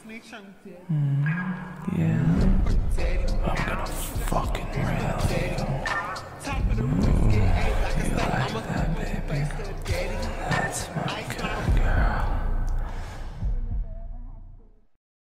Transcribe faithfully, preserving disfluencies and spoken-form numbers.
Mm, yeah. I'm gonna fucking rail you. Ooh, you like that, baby?